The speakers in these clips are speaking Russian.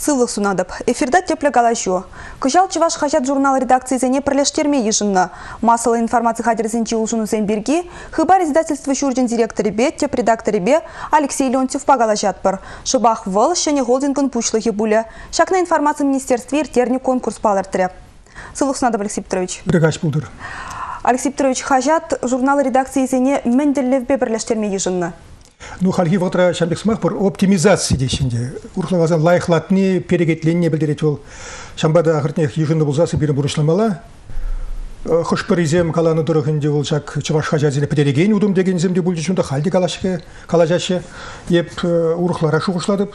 Сылық сунадып. Эфирда тепле галашу. Кыжал Чуваш хажат журнал редакциясене пірлештерме ежінна. Масалы информация хадерзенче улжуну земберги, хыбар издательства шурден директоребе, теп редакторебе Алексей Леонтьев пагалажат бар. Шыбах выл шене холдингын пучлыхи буля. Шакна информация министерстве иртерни конкурс палыртыры. Сылық сунадып, Алексей Петрович. Брегач булдыр. Алексей Петрович, хажат журнал редакциясене мендерлевбе пірлештерме ежінна. Ну, халги вотра шамбек смах бір оптимизация дейшінде. Урхлагазан лайықлатыны, перегетленне білдерет ол. Шамбада ағыртнех ежінді бұлзасы бірін бұрышламала. Хош бір изем каланы дұрығынде ол жак Чуваш хажазіне петереген удым деген земде бұл жешунда халди калажашы. Еп урхлара шуғышладып,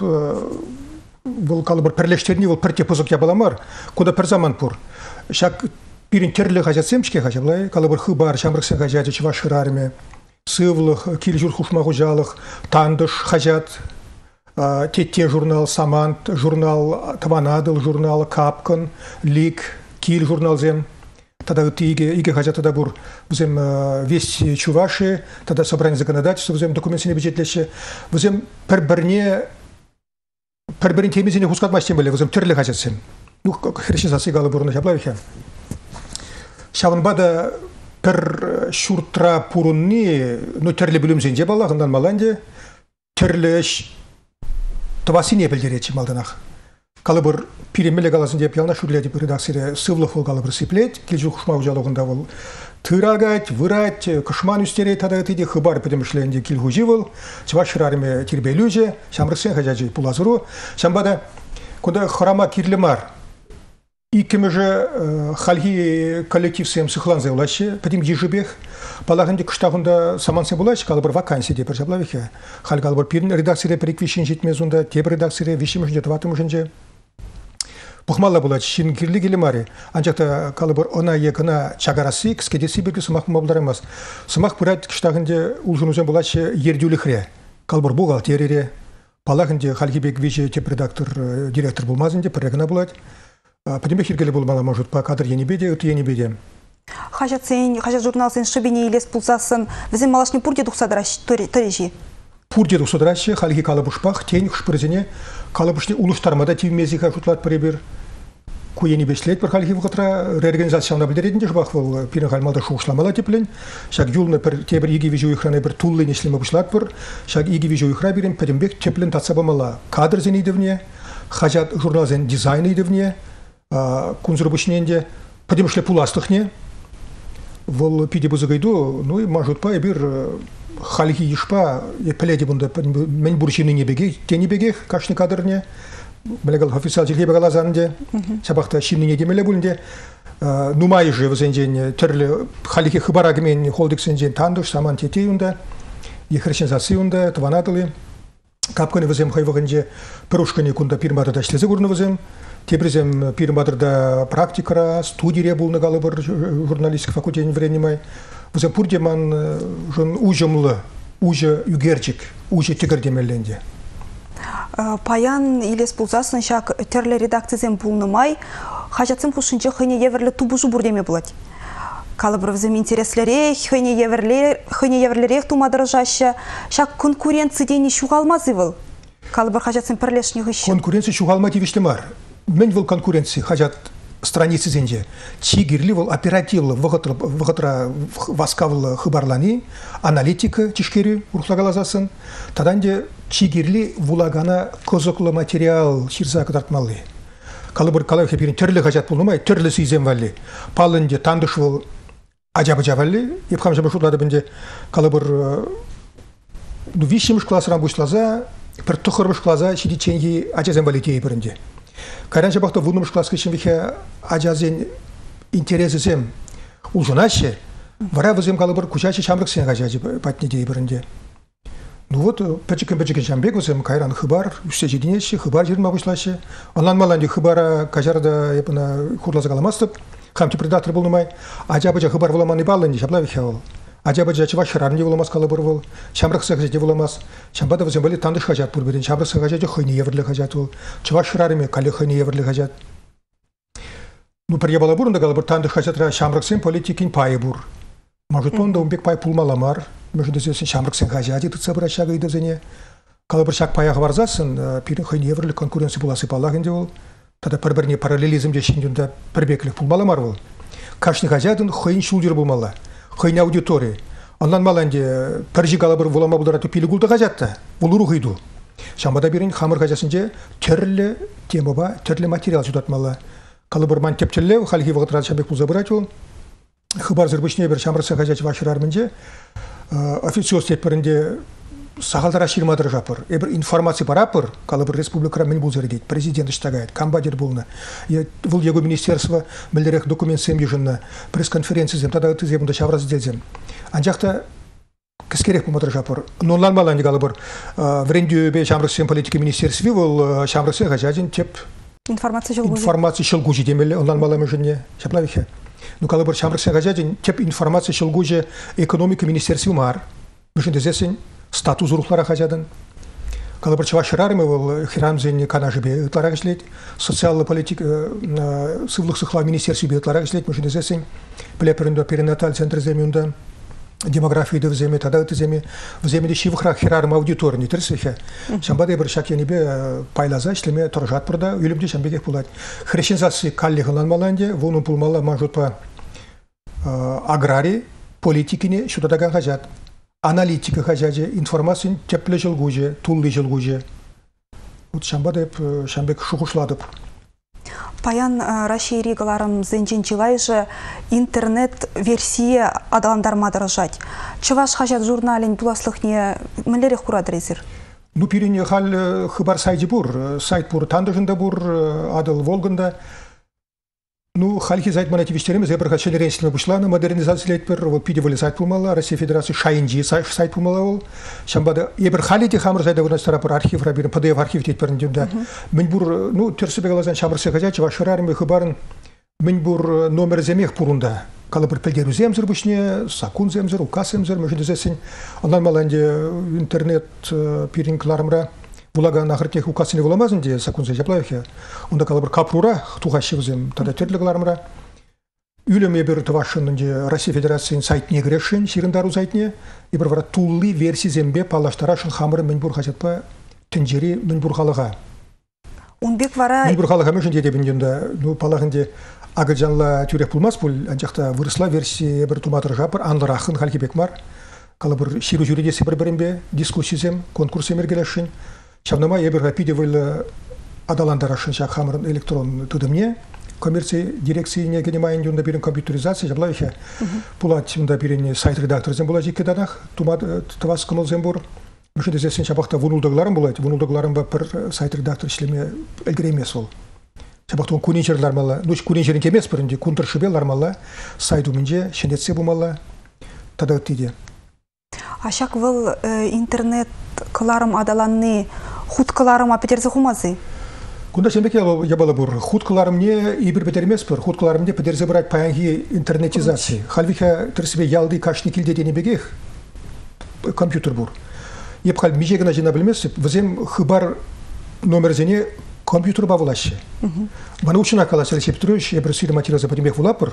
бұл калы бір пірлештеріне ол пірте пызық ябаламар. Куда пір заман пұр. Шак бірін терлі хажатсемшке хажаблай, калы бір хыбар, шамрықсын хажаджы Чуваш хырарыме. Сывлых, килжур хушмагужалых, тандыш хажат, тетте журнал Самант, журнал Таванадыл, журнал Капкан, Лик, кил журнал зем. Тогда иге хажат тогда бур взем весь Чуваши, тогда собрание законодательства взем документы не бюджетлеше, взем перберне темизине хускатмаш тем более взем терле хажат сем. Ну хрещенсасы галы бурны шаблавиха. Шаванбада пір шуртра пурунни, ну, терлі білімзенде балағындан маланде, терлі тавасине білдеречі малданақ. Калы бір пиремелі қаласын деп ялна шүрледі бір редакцире сывлық ол калы бір сиплет, келжу құшмау жалығында ол тырагать, вырать, кышман үстере тадағытыде хыбар педемішленде келгу живыл, Чуваш шырарыме тербелюже, шамрықсен хажаджи пулазыру, шамбада куда храма кирлемар. Икеме же халги коллектив сем сыхлан заулаще, потом ежебех, балагынде кыштагында самансе булаще, калы бір вакансия деп жаблавиха. Хал калы бір пирин редакцире переквишен жетмезунда, теп редакцире вишимыш жетватым уже. Пухмалла булаще, шин кирли гелемари, анчакта калы бір она екана чагарасы, кскедеси берге сымақ мабылдарамас. Сымақ пырат кыштагынде улжунузен булаще ердюлихре, калы бір бухгалтерире, балагынде халги бек виже теп редактор, директор булмазынде, пырегана булать. Потом хиргели булмала может по кадр енебеде, это енебеде. Хажат журнал сен шабине илес пулсасын, взем малашни пурде духсадраш торежи. Пурде духсадраш, халги калабушпах, тень хшпрезене, калабушни улуштармада тивмезиха шутлат прибер. Куенебешлет per халги вхотра реорганизацияна билдерединде жбах вол пирен халмалда шушламала теплен. Шак юлны per тебер иги вижу ихраны per туллы нешлема бушлат per. Шак иги вижу ихра бирен педембек теплен татсабамала кадр зен идевне, хажат журнал зен дизайн идевне. Кунзурбушненде подемшле пуластыхне вол пиде бузагайду ну и может па бир халги ишпа и пледи бунда мен бурчины не беге тени беге кашны кадрне белегал официал жилге бегалазанде сабахта шинны не демеле булнде нумай же возенжен терле халги хыбарагмен холдиксенжен тандыш саман тетеюнда и хрещензасыюнда тванадылы капканы возем хайвагынже пирушканы кунда пирмада дашлезе гурны возем. Тепрезем пирмадырда практикара, студия булны галы бір журналистик факультетін вренемай. Взем пурдеман жон ужымлы, ужы югерчик, ужы тигірдемелленде. Паян илес пулзасын шак терлі редакцизем булнымай, хажатсым хушынчы хыне еверлі тубужу бурдеме булать. Калы бір взем интереслерек, хыне еверлерек тумадыржашы, шак конкуренцидені шуғалмазы был. Калы бір хажатсым пірлешні ғышы. Конкуренция шуғалма тивештемар. Мен вол конкуренции хажат страницы зенже. Чигирли вол оперативлы вғытра васкавлы хыбарлани, аналитика тишкери урхлагалазасын. Таданде чигирли вулагана козоклы материал ширза кадартмалы. Калыбыр калайхе пирин терлі хажат болнымай, терлі сүйзем валли. Палынде тандыш вол ажабы валли. Епхам жабы шутлады бінде калыбыр вишимыш классыран бушлаза, пір тұқырмыш клаза шиди ченги ажазем валли тей бірінде. Кайранча бақта вунымыш класска шимбихе ажазен интересесем улжунаше, вара вызем калыбыр кучачы чамрыксен ажазы патне дей бірінде. Ну вот, пәчікен жамбек вызем кайран хыбар, үсте жединеші, хыбар жерін мағышлашы. Онлан маланде хыбара кажарда епіна хурлазы каламастып, хамти предатор болнымай, ажабыжа хыбар воламаны балынде шаблавихе ол. Ажабыжа Чуваш шырарынде воламас калыбыр вол, чамрыксы хажаде воламас, чамбада вызем бали тандыш хажат бурберен, чамрыксы хажаде хыйны еврлі хажат ол, Чуваш шырарыме кали хыйны еврлі хажат. Ну, per ебала бурында калыбыр тандыш хажатра чамрыксын политикин пайы бур. Может, он да умбек пай пулмаламар, между десен чамрыксын хажаде тыца бұрашағы идозене. Калабыр шак паяғы барзасын, пирин хойн еврлік конкуренция буласы палағынде ол. Тада бір-біріне параллелизмде шендюнда бірбеклік булмалы мар ол. Кашны хажадын хойн шулдер булмалы, хойн аудитория. Ондан маланде піржі калабыр вулама бұлдарату пилі гулды хажатты, вулуру хойду. Шамбада бірін хамыр хажасынже түрлі темаба, түрлі материал жудатмалы. Калабыр ман тептілі, халхи вағытрады шамбек бұлза бұрат ол. Хыбар зірбішіне бір шамырсы хажачы вашырармынже, официоз тетпірінде сағалдара ширмадыр жапыр. Эбір информация барапыр, калабыр республикара мен бұлзары дейді, президент іштагайды, камбадер бұлны. Бұл его министерство мүлдерек документ семдежінні, пресс-конференцизем, тада өтіземді шавразы дедзем. Анжақта кіскерек бұлмадыр жапыр. Нонлан маланды калабыр вренді бе шамрысен политики министерстве бұл шамрысен ғажаден теп информация шылгужи демелі, онлан маламы жіне шаплавихе. Ну калабыр шамрысен ғажаден теп информация шылгужи экономика министерстве мар. Бішінде зесен статус рухлара хажадан. Калабыр чавашырарымы ол хирамзен канажыбе ытларак ишлейт, социаллы политик сывлық сықла министерстве ытларак ишлейт, бішінде зесен плеперінде перинаталь центр земюнда, демографияды вземе, тада ыты земе, вземеде шивықрақ хирарым аудитория не тірсіхе. Шамбады бір шакенебе пайлаза ішлеме тұржат бұрда, үйлімде шамбекек болады. Хрещензасы каллиғылан маланде, вуну пулмала мажутпа аграрий, политикине шутадаган хажат. Аналитика хажаджи, информациян тепле жылгуже, тулли жылгуже. Вот шамбадып, шамбек шухушладып. Паян Россия регаларым зенченчилайжы интернет-версия адаландармадыр жать. Чываш хажат журналин туласлықне мүлерек курадырезір? Ну, пирине хал хыбар сайты бур, сайт бур тандыжында бур, адыл волгында. Ну, хальхи зайт манативиштерimiz ебір хачелеренсілме бұшланы, модернизациялет бір, вот пидевали сайт пулмала, Россия Федерации шайынжи сайт пулмала ол. Шамбады, ебір халите хамыр зайда вырнас тарапыр архив рабирін, PDF архив тет біріндемді. Мен бұр, ну, түрсібе қалазан шамырсы қажачы, вашырарым хыбарын, мен бұр номер земех пұрында. Калы бір пілдеру земзір бұшне, сакун земзір, укас земзір, мүшінде зесін. Ондан маланде интернет пиринкларымра, Булаган ахыртех укасыны буламазын де сакунза жаплайхе. Онда калабыр капрура тухашевзем тада төрлігларымра. Үйлеме бір тывашынын де Россия Федерацияның сайтіне кірешін, ширындару сайтіне. И бір тулли версия зембе палаштарашын хамыры мінбур хажатпа тінжері мінбур халыға. Унбек вара... Мінбур халыға мүшін деді бінденді. Ну, палағынде агыджанла түрек бұлмас бұл, анжақта вырысла версия бір туматыр жапыр, анлырақын халкебек мар. Калабыр ширу жүредесі бір-бірінбе дискуссизем, конкурсем ергелешін. Чавнама ебір рапидевыл адаландарашын шақ хамырын электрон тудымне, коммерция дирекцияне генемайын дүнда бірін компьютеризация жаблайхе. Бұлат дүнда бірін сайт редакторзен бұла жеке данақ, тывас кымылзен бұр. Мүшінде зесен шабақта вунулдығыларым бұлайды. Вунулдығыларым ба бір сайт редактор ішлеме әлгір емес ол. Шабақта он куненшерлар мала, ну куненшерін кемес бірінде, кунтыршыбелар мала, сайт умінже, шендетсе бұмала, тада өттейде. Ашак выл интернет кыларым адаланны хуткаларым апетерзе хумазы? Кунда шембек ябала бур. Хуткаларым не ибір бетермес бір. Хуткаларым не петерзе бұрат паянги интернетизации. Халвиха түрсібе ялды кашны килде дені бегех компьютер бур. Еп хал межегіна жена білмес, візем хыбар номерзене компьютер бавылашы. Бана учына каласы септірөш, ебір сүйді материалза подемек вулапыр.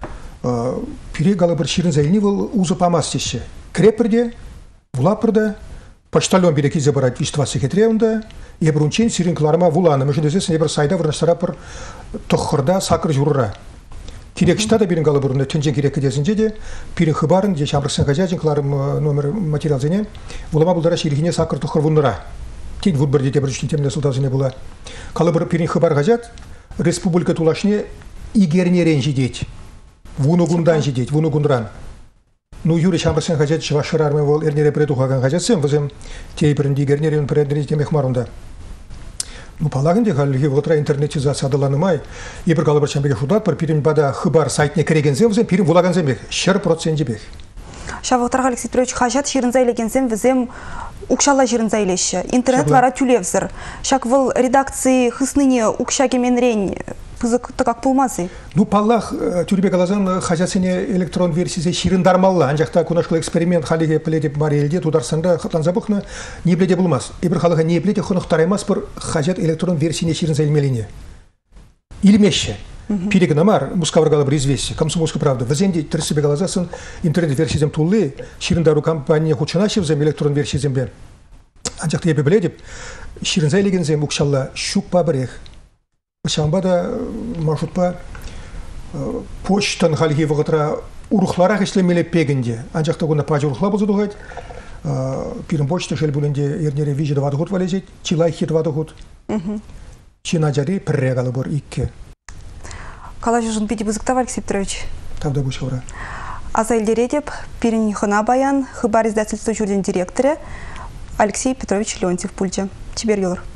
Пире галы бір ширин зайни выл узы памас теші. Крепірде, вулапырда, почтальон береки забирать вещества секретаревында, ебір унчен сирин кларма вуланы. Мүшінде зесін ебір сайда вырнаштарапыр тұқырда сақыр жұрыра. Керек штада бірін галы бұрында тенжен керек кедесінде де, пирин хыбарын, де шамрықсын қажажын кларым номер материал зене, вулама бұлдара ширихіне сақыр тұқыр вұнныра. Тен вуд бір дете бір жүштен теміне сұлтазыне бұла. Калы бір пирин хыбар қажат, республика тулашыне игернерен жедет. Вуну гундан жедет, вуну гундран. Ну, Юрий Шамбарсен хажат швашырармен ол эрнере предухаган хажатсен, візем тейбірінде игернерен предредете мехмарында. Ну, палагынде халги вотра интернетизация адаланымай, ебір калы бір шамбеге шудат, бір пирин бада хыбар сайтіне кірегензен, візем пирин вулаганзен бек, 100% бек. Шавықтарға Алексей Петрович хажат ширынзайлегензен візем укшала ширынзайлеші. Интернет вара тюлевзір. Шак выл редакции хысныне укша кеменрен пызықты как пулмасы? Ну, паллах тюрбе галазан хажатсене электрон версиясе ширындармалла. Анжақта күнашқыл эксперимент халиге пледе марелде тударсанда хатланза бұқны не бледе бұлмас. Ебір халыға не бледе құнықтараймас бір хажат электрон версияне ширынзайлмеліне. Илмеші. Пирегі намар, мұскавырғалы бір известие, Комсомольская правда. Візенде түрсібе галазасын интернет версиязем тулы, ширындару компания хучанашевзем электрон версиязем бен. анчакты ебе биле деп ширинзай легензе мукшалла щукпа брех. Шамбада маршрутпа почтан халги вагатра урухлара ишлемеле пегенде. Анчакта гуна пажы урухла бозу дугать. Пирин почта шел буленде ернере вижеда вадыгут валежет, чилай хит вадыгут. Чинаджари пррегалы бор икке. Кала жужын пиди бузыктав, Алексей Петрович? Тавда бушевра. Азайлере деп пирин хына баян хыбар издательства журден директоры Алексей Петрович Леонтьев пульте. Тибер юлар.